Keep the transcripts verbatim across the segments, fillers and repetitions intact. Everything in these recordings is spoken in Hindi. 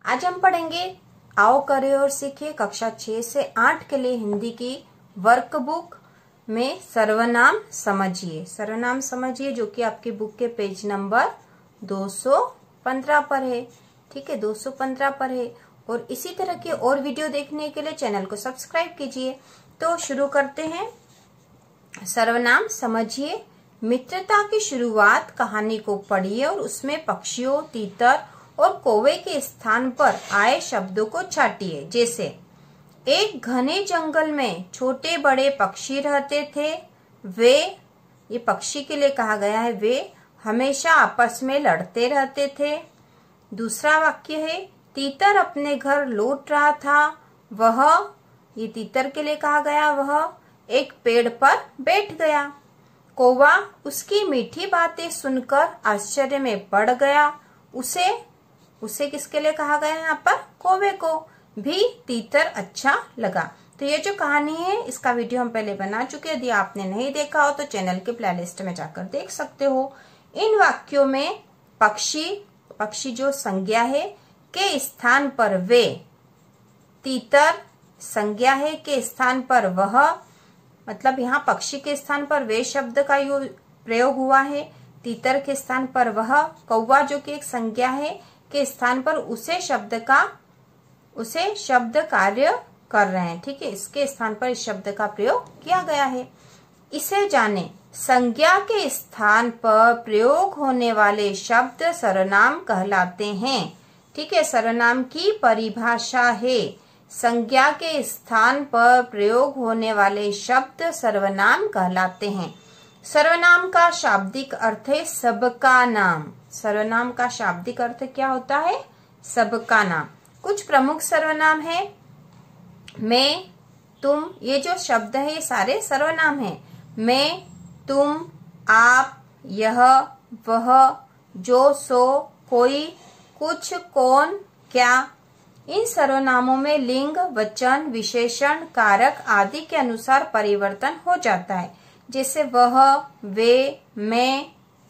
आज हम पढ़ेंगे आओ करें और सीखें कक्षा छह से आठ के लिए हिंदी की वर्कबुक में सर्वनाम समझिए। सर्वनाम समझिए जो कि आपकी बुक के पेज नंबर दो सौ पंद्रह पर है। ठीक है, दो सौ पंद्रह पर है। और इसी तरह के और वीडियो देखने के लिए चैनल को सब्सक्राइब कीजिए। तो शुरू करते हैं। सर्वनाम समझिए। मित्रता की शुरुआत कहानी को पढ़िए और उसमें पक्षियों, तीतर और कौवे के स्थान पर आए शब्दों को छाटिए। जैसे एक घने जंगल में छोटे बड़े पक्षी रहते थे। वे, ये पक्षी के लिए कहा गया है, वे हमेशा आपस में लड़ते रहते थे। दूसरा वाक्य है तीतर अपने घर लौट रहा था। वह, ये तीतर के लिए कहा गया, वह एक पेड़ पर बैठ गया। कौवा उसकी मीठी बातें सुनकर आश्चर्य में पड़ गया। उसे उसे किसके लिए कहा गया है यहाँ पर? कौवे को भी तीतर अच्छा लगा। तो ये जो कहानी है इसका वीडियो हम पहले बना चुके हैं। यदि आपने नहीं देखा हो तो चैनल के प्लेलिस्ट में जाकर देख सकते हो। इन वाक्यों में पक्षी, पक्षी जो संज्ञा है, के स्थान पर वे, तीतर संज्ञा है, के स्थान पर वह, मतलब यहाँ पक्षी के स्थान पर वे शब्द का प्रयोग हुआ है। तीतर के स्थान पर वह, कौवा जो कि एक संज्ञा है, के स्थान पर उसे शब्द का उसे शब्द कार्य कर रहे हैं। ठीक है, इसके स्थान पर इस शब्द का प्रयोग किया गया है। इसे जाने, संज्ञा के स्थान पर प्रयोग होने वाले शब्द सर्वनाम कहलाते हैं। ठीक है, सर्वनाम की परिभाषा है संज्ञा के स्थान पर प्रयोग होने वाले शब्द सर्वनाम कहलाते हैं। सर्वनाम का शाब्दिक अर्थ है सबका नाम। सर्वनाम का शाब्दिक अर्थ क्या होता है? सबका नाम। कुछ प्रमुख सर्वनाम है मैं, तुम, ये जो शब्द है ये सारे सर्वनाम है। मैं, तुम, आप, यह, वह, जो, सो, कोई, कुछ, कौन, क्या। इन सर्वनामों में लिंग, वचन, विशेषण, कारक आदि के अनुसार परिवर्तन हो जाता है। जैसे वह, वे, मैं,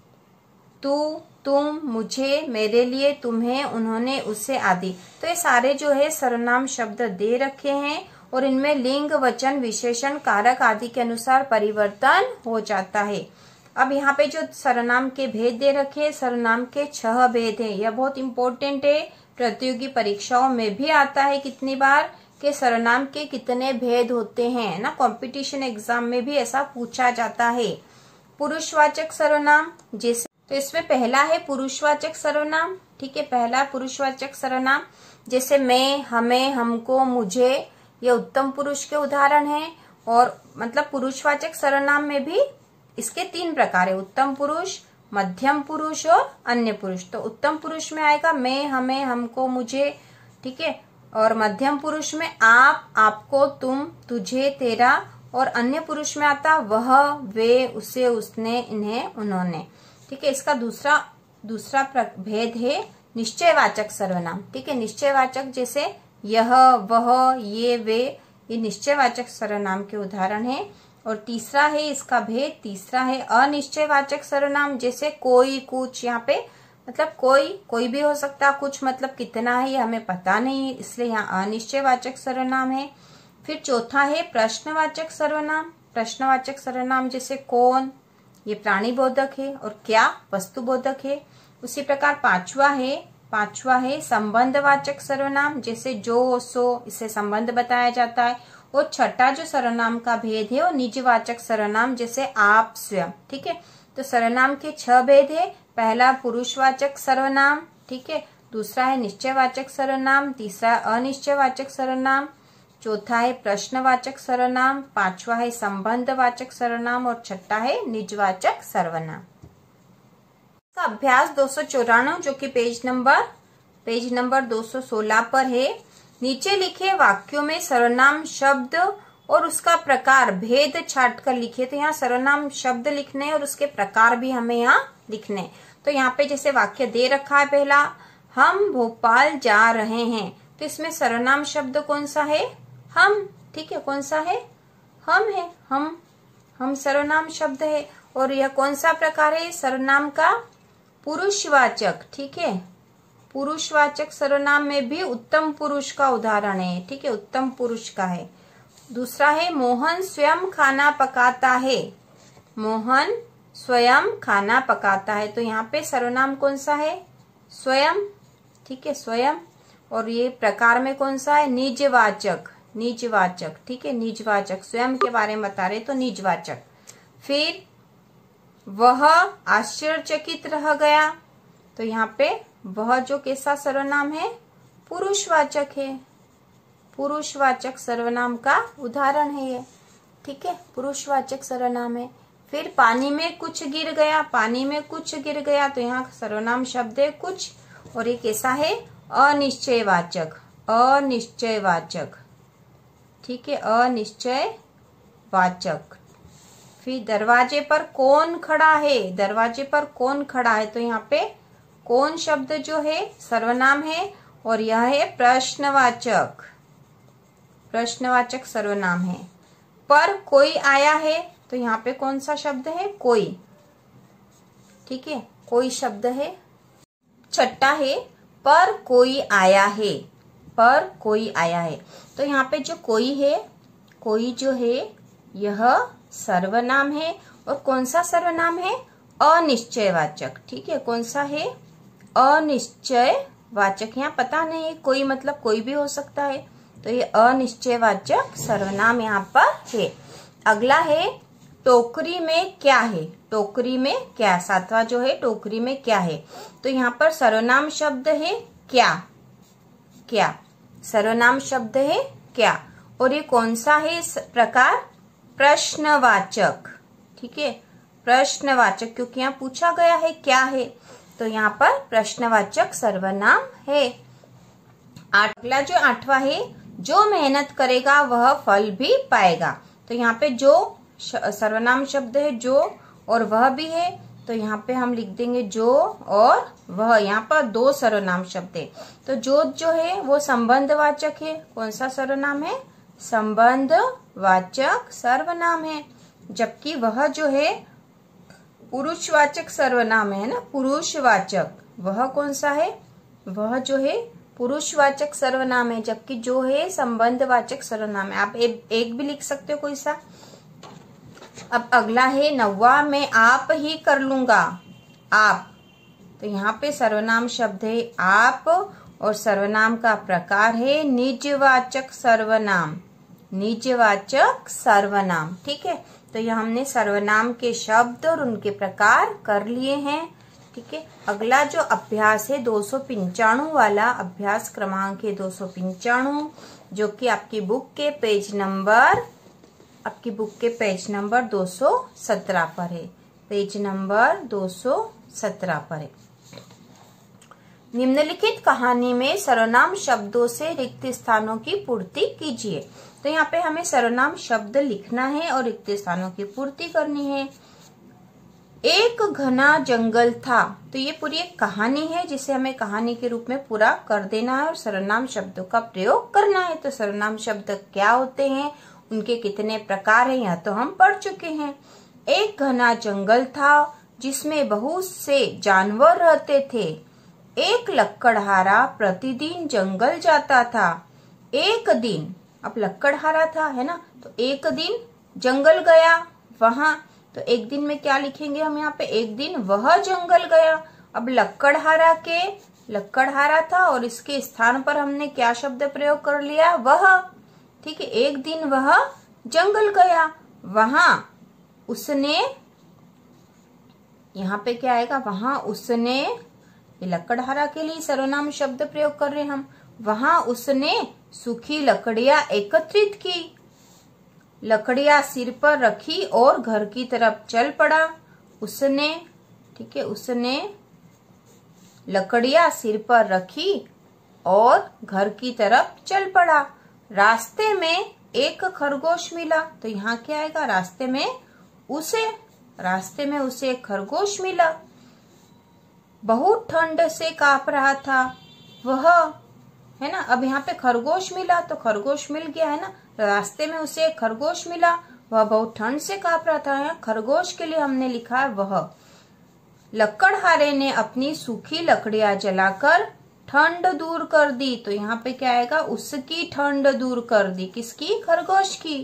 तू, तुम, मुझे, मेरे लिए, तुम्हें, उन्होंने, उसे आदि। तो ये सारे जो है सर्वनाम शब्द दे रखे हैं और इनमें लिंग, वचन, विशेषण, कारक आदि के अनुसार परिवर्तन हो जाता है। अब यहाँ पे जो सर्वनाम के भेद दे रखे हैं, सर्वनाम के छह भेद हैं। यह बहुत इंपॉर्टेंट है, प्रतियोगी परीक्षाओं में भी आता है कितनी बार कि सर्वनाम के कितने भेद होते हैं ना। कंपटीशन एग्जाम में भी ऐसा पूछा जाता है। पुरुषवाचक सर्वनाम, जैसे तो इसमें पहला है पुरुषवाचक सर्वनाम। ठीक है, पहला पुरुषवाचक सर्वनाम जैसे मैं, हमें, हमको, मुझे, ये उत्तम पुरुष के उदाहरण हैं। और मतलब पुरुषवाचक सर्वनाम में भी इसके तीन प्रकार है, उत्तम पुरुष, मध्यम पुरुष और अन्य पुरुष। तो उत्तम पुरुष में आएगा मैं, हमें, हमको, मुझे। ठीक है, और मध्यम पुरुष में आप, आपको, तुम, तुझे, तेरा। और अन्य पुरुष में आता वह, वे, उसे, उसने, इन्हें, उन्होंने। ठीक है, इसका दूसरा दूसरा भेद है निश्चयवाचक सर्वनाम। ठीक है, निश्चयवाचक जैसे यह, वह, ये, वे, ये निश्चयवाचक सर्वनाम के उदाहरण हैं। और तीसरा है इसका भेद, तीसरा है अनिश्चयवाचक सर्वनाम जैसे कोई, कुछ। यहाँ पे मतलब कोई कोई भी हो सकता, कुछ मतलब कितना है ये हमें पता नहीं, इसलिए यहाँ अनिश्चयवाचक सर्वनाम है। फिर चौथा है प्रश्नवाचक सर्वनाम। प्रश्नवाचक सर्वनाम जैसे कौन, ये प्राणीबोधक है, और क्या वस्तुबोधक है। उसी प्रकार पांचवा है पांचवा है संबंधवाचक सर्वनाम जैसे जो, सो, इससे संबंध बताया जाता है। और छठा जो सर्वनाम का भेद है वो निजवाचक सर्वनाम जैसे आप, स्वयं। ठीक है, तो सर्वनाम के छह भेद है। पहला पुरुषवाचक सर्वनाम, ठीक है, दूसरा है निश्चयवाचक सर्वनाम, तीसरा अनिश्चयवाचक सर्वनाम, चौथा है प्रश्नवाचक सर्वनाम, पांचवा है संबंधवाचक सर्वनाम और छठा है निजवाचक सर्वनाम। का अभ्यास दो सौ चौरानवे जो कि पेज नंबर पेज नंबर दो सौ सोलह पर है। नीचे लिखे वाक्यों में सर्वनाम शब्द और उसका प्रकार भेद छाट कर लिखे। तो यहाँ सर्वनाम शब्द लिखने और उसके प्रकार भी हमें यहाँ लिखने। तो यहाँ पे जैसे वाक्य दे रखा है, पहला हम भोपाल जा रहे हैं। तो इसमें सर्वनाम शब्द कौन सा है? हम। ठीक है, कौन सा है? हम है। हम हम सर्वनाम शब्द है। और यह कौन सा प्रकार है सर्वनाम का? पुरुषवाचक। ठीक है, पुरुषवाचक सर्वनाम में भी उत्तम पुरुष का उदाहरण है, ठीक है, उत्तम पुरुष का है। दूसरा है मोहन स्वयं खाना पकाता है। मोहन स्वयं खाना पकाता है, तो यहाँ पे सर्वनाम कौन सा है? स्वयं, ठीक है, स्वयं। और ये प्रकार में कौन सा है? निजवाचक, निजवाचक, ठीक है, निजवाचक, स्वयं के बारे में बता रहे तो निजवाचक। फिर वह आश्चर्यचकित रह गया, तो यहाँ पे वह जो कैसा सर्वनाम है? पुरुषवाचक है, पुरुषवाचक सर्वनाम का उदाहरण है ये, ठीक है, पुरुषवाचक सर्वनाम है। फिर पानी में कुछ गिर गया, पानी में कुछ गिर गया, तो यहाँ सर्वनाम शब्द है कुछ, और ये कैसा है? अनिश्चयवाचक, अनिश्चयवाचक, ठीक है, अनिश्चयवाचक। फिर दरवाजे पर कौन खड़ा है? दरवाजे पर कौन खड़ा है, तो यहाँ पे कौन शब्द जो है सर्वनाम है, और यह है प्रश्नवाचक, प्रश्नवाचक सर्वनाम है। पर कोई आया है, तो यहाँ पे कौन सा शब्द है? कोई, ठीक है, कोई शब्द है। छठा है पर कोई आया है, पर कोई आया है, तो यहाँ पे जो कोई है, कोई जो है यह सर्वनाम है, और कौन सा सर्वनाम है? अनिश्चयवाचक, ठीक है, कौन सा है? अनिश्चयवाचक। यहाँ पता नहीं कोई मतलब कोई भी हो सकता है, तो ये अनिश्चयवाचक सर्वनाम यहाँ पर है। अगला है टोकरी में क्या है? टोकरी में क्या? सातवां जो है टोकरी में क्या है, तो यहाँ पर सर्वनाम शब्द है क्या, क्या, सर्वनाम शब्द है क्या, और ये कौन सा है इस प्रकार? प्रश्नवाचक, ठीक है, प्रश्नवाचक, क्योंकि यहाँ पूछा गया है क्या है, तो यहाँ पर प्रश्नवाचक सर्वनाम है। अगला जो आठवां है जो मेहनत करेगा वह फल भी पाएगा, तो यहाँ पे जो सर्वनाम शब्द है जो, और वह भी है, तो यहाँ पे हम लिख देंगे जो और वह। यहाँ पर दो सर्वनाम शब्द है, तो जो जो है वो संबंधवाचक है। कौन सा सर्वनाम है? संबंधवाचक सर्वनाम है। जबकि वह जो है पुरुषवाचक सर्वनाम है ना, पुरुषवाचक। वह कौन सा है? वह जो है पुरुषवाचक सर्वनाम है, जबकि जो है संबंधवाचक सर्वनाम है। आप ए, एक भी लिख सकते हो कोई सा। अब अगला है नौवा, मैं आप ही कर लूंगा, आप, तो यहाँ पे सर्वनाम शब्द है आप, और सर्वनाम का प्रकार है निजवाचक सर्वनाम, निजवाचक सर्वनाम, ठीक है। तो यह हमने सर्वनाम के शब्द और उनके प्रकार कर लिए हैं, ठीक है। अगला जो अभ्यास है दो सौ पंचाणु वाला अभ्यास क्रमांक है दो सौ पंचाणु, जो कि आपकी बुक के पेज नंबर आपकी बुक के पेज नंबर दो सौ सत्रह पर है, पेज नंबर दो सौ सत्रह पर है। निम्नलिखित कहानी में सर्वनाम शब्दों से रिक्त स्थानों की पूर्ति कीजिए। तो यहाँ पे हमें सर्वनाम शब्द लिखना है और रिक्त स्थानों की पूर्ति करनी है। एक घना जंगल था, तो ये पूरी एक कहानी है जिसे हमें कहानी के रूप में पूरा कर देना है और सर्वनाम शब्दों का प्रयोग करना है। तो सर्वनाम शब्द क्या होते हैं, उनके कितने प्रकार हैं, यह तो हम पढ़ चुके हैं। एक घना जंगल था जिसमें बहुत से जानवर रहते थे। एक लक्कड़हारा प्रतिदिन जंगल जाता था। एक दिन, अब लक्कड़हारा था है ना, तो एक दिन जंगल गया वहां, तो एक दिन में क्या लिखेंगे हम यहाँ पे, एक दिन वह जंगल गया। अब लक्कड़हारा के लक्कड़हारा था और इसके स्थान पर हमने क्या शब्द प्रयोग कर लिया, वह, ठीक है। एक दिन वह जंगल गया, वहां उसने, यहाँ पे क्या आएगा, वहां उसने, ये लक्कड़हारा के लिए सर्वनाम शब्द प्रयोग कर रहे हैं हम। वहां उसने सूखी लकड़ियां एकत्रित की, लकड़ियां सिर पर रखी और घर की तरफ चल पड़ा। उसने, ठीक है, उसने लकड़ियां सिर पर रखी और घर की तरफ चल पड़ा। रास्ते में एक खरगोश मिला, तो यहाँ क्या आएगा, रास्ते में उसे, रास्ते में उसे एक खरगोश मिला। बहुत ठंड से कांप रहा था वह, है ना। अब यहाँ पे खरगोश मिला, तो खरगोश मिल गया है ना, रास्ते में उसे एक खरगोश मिला, वह बहुत ठंड से कांप रहा था। है खरगोश के लिए हमने लिखा है वह। लक्कड़हारे ने अपनी सूखी लकड़ियां जलाकर ठंड दूर कर दी। तो यहाँ पे क्या आएगा, उसकी ठंड दूर कर दी, किसकी, खरगोश की।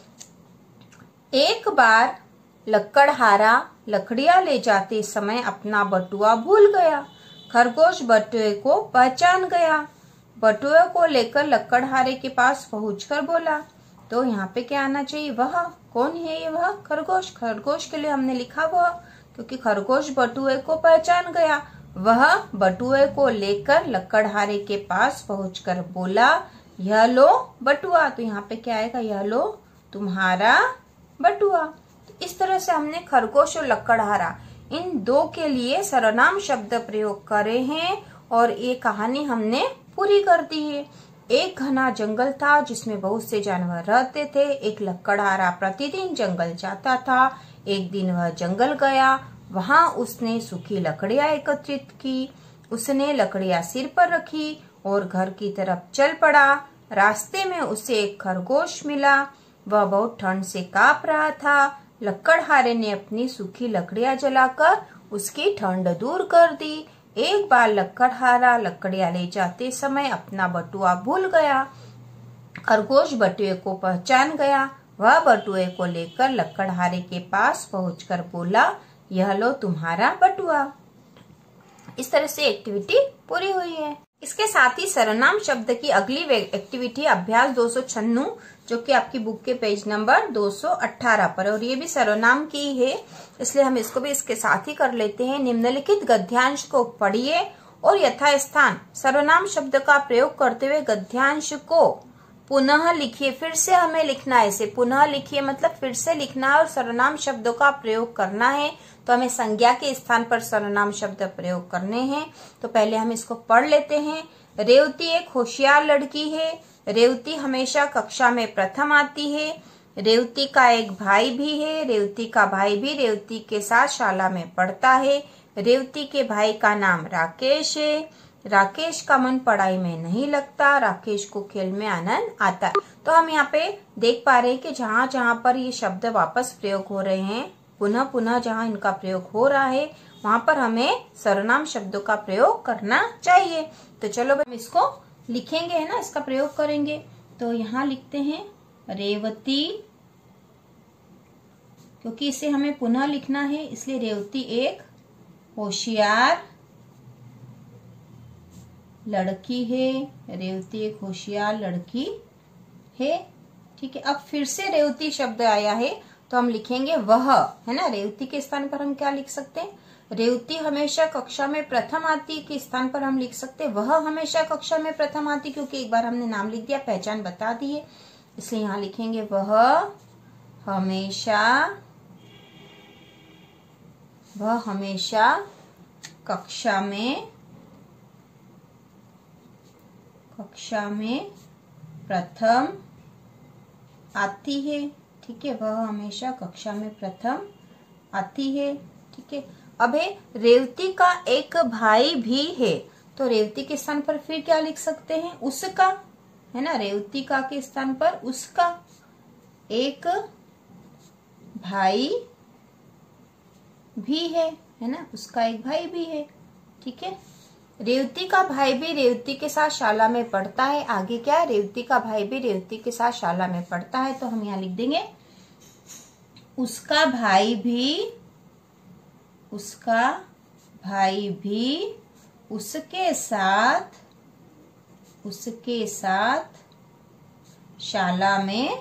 एक बार लकड़हारा लकड़ियां ले जाते समय अपना बटुआ भूल गया। खरगोश बटुए को पहचान गया। बटुए को लेकर लकड़हारे के पास पहुंचकर बोला। तो यहाँ पे क्या आना चाहिए, वह। कौन है ये वह, खरगोश। खरगोश के लिए हमने लिखा वह, क्योंकि खरगोश बटुए को पहचान गया। वह बटुए को लेकर लकड़हारे के पास पहुंचकर बोला, यह लो बटुआ। तो यहाँ पे क्या आएगा, यह लो तुम्हारा बटुआ। तो इस तरह से हमने खरगोश और लकड़हारा इन दो के लिए सर्वनाम शब्द प्रयोग करे हैं और ये कहानी हमने पूरी कर दी है। एक घना जंगल था जिसमें बहुत से जानवर रहते थे। एक लकड़हारा प्रतिदिन जंगल जाता था। एक दिन वह जंगल गया। वहां उसने सूखी लकड़ियां एकत्रित की। उसने लकड़ियां सिर पर रखी और घर की तरफ चल पड़ा। रास्ते में उसे एक खरगोश मिला। वह बहुत ठंड से कांप रहा था। लकड़हारे ने अपनी सूखी लकड़ियां जलाकर उसकी ठंड दूर कर दी। एक बार लकड़हारा लकड़ियां ले जाते समय अपना बटुआ भूल गया। खरगोश बटुए को पहचान गया। वह बटुए को लेकर लकड़हारे के पास पहुंचकर बोला, यह लो तुम्हारा बटुआ। इस तरह से एक्टिविटी पूरी हुई है। इसके साथ ही सर्वनाम शब्द की अगली एक्टिविटी अभ्यास दो सौ छन्नू, जो कि आपकी बुक के पेज नंबर दो सौ अठारह पर, और ये भी सर्वनाम की है, इसलिए हम इसको भी इसके साथ ही कर लेते हैं। निम्नलिखित गद्यांश को पढ़िए और यथास्थान सर्वनाम शब्द का प्रयोग करते हुए गद्यांश को पुनः लिखिए। फिर से हमें लिखना है, इसे पुनः लिखिए मतलब फिर से लिखना है और सर्वनाम शब्दों का प्रयोग करना है। तो हमें संज्ञा के स्थान पर सर्वनाम शब्द प्रयोग करने हैं। तो पहले हम इसको पढ़ लेते हैं। रेवती एक होशियार लड़की है। रेवती हमेशा कक्षा में प्रथम आती है। रेवती का एक भाई भी है। रेवती का भाई भी रेवती के साथ शाला में पढ़ता है। रेवती के भाई का नाम राकेश है। राकेश का मन पढ़ाई में नहीं लगता। राकेश को खेल में आनंद आता है। तो हम यहाँ पे देख पा रहे हैं कि जहाँ जहाँ पर ये शब्द वापस प्रयोग हो रहे हैं, पुनः पुनः जहाँ इनका प्रयोग हो रहा है, वहां पर हमें सर्वनाम शब्दों का प्रयोग करना चाहिए। तो चलो हम इसको लिखेंगे, है ना, इसका प्रयोग करेंगे। तो यहाँ लिखते हैं रेवती, क्योंकि इसे हमें पुनः लिखना है इसलिए रेवती एक होशियार लड़की है। रेवती एक होशियार लड़की है। ठीक है, अब फिर से रेवती शब्द आया है तो हम लिखेंगे वह, है ना। रेवती के स्थान पर हम क्या लिख सकते हैं, रेवती हमेशा कक्षा में प्रथम आती के स्थान पर हम लिख सकते हैं वह हमेशा कक्षा में प्रथम आती, क्योंकि एक बार हमने नाम लिख दिया, पहचान बता दी है, इसलिए यहाँ लिखेंगे वह हमेशा वह हमेशा कक्षा में कक्षा में प्रथम आती है। ठीक है, वह हमेशा कक्षा में प्रथम आती है। ठीक है, अब है रेवती का एक भाई भी है। तो रेवती के स्थान पर फिर क्या लिख सकते हैं, उसका, है ना। रेवती का के स्थान पर उसका एक भाई भी है, है ना, उसका एक भाई भी है। ठीक है, रेवती का भाई भी रेवती के साथ शाला में पढ़ता है। आगे क्या है, रेवती का भाई भी रेवती के साथ शाला में पढ़ता है। तो हम यहाँ लिख देंगे उसका भाई भी उसका भाई भी उसके साथ उसके साथ शाला में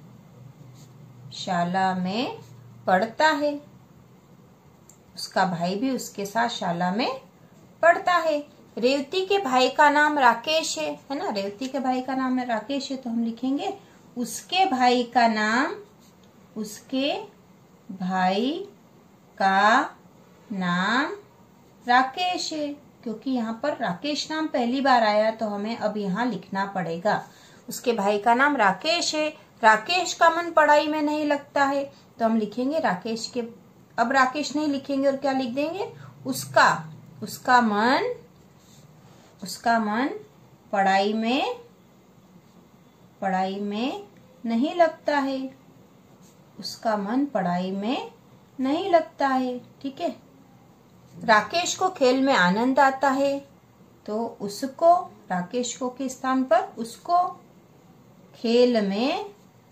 शाला में पढ़ता है। उसका भाई भी उसके साथ शाला में पढ़ता है। रेवती के भाई का नाम राकेश है, है ना। रेवती के भाई का नाम है राकेश है, तो हम लिखेंगे उसके भाई का नाम उसके भाई का नाम राकेश है, क्योंकि यहाँ पर राकेश नाम पहली बार आया तो हमें अब यहाँ लिखना पड़ेगा। उसके भाई का नाम राकेश है। राकेश का मन पढ़ाई में नहीं लगता है, तो हम लिखेंगे राकेश के, अब राकेश नहीं लिखेंगे और क्या लिख देंगे, उसका उसका मन उसका मन पढ़ाई में पढ़ाई में नहीं लगता है। उसका मन पढ़ाई में नहीं लगता है। ठीक है, राकेश को खेल में आनंद आता है। तो उसको, राकेश को के स्थान पर उसको खेल में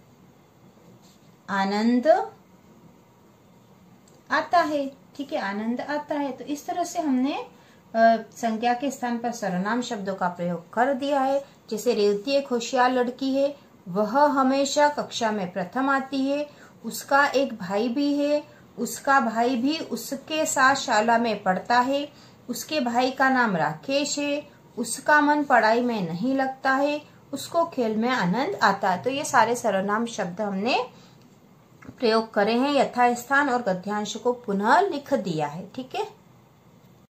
आनंद आता है। ठीक है, आनंद आता है। तो इस तरह से हमने आ, संज्ञा के स्थान पर सर्वनाम शब्दों का प्रयोग कर दिया है। जैसे रेवती एक होशियार लड़की है, वह हमेशा कक्षा में प्रथम आती है। उसका एक भाई भी है, उसका भाई भी उसके साथ शाला में पढ़ता है। उसके भाई का नाम राकेश है, उसका मन पढ़ाई में नहीं लगता है, उसको खेल में आनंद आता है। तो ये सारे सर्वनाम शब्द हमने प्रयोग करे हैं। यथास्थान और गद्यांश को पुनः लिख दिया है। ठीक है।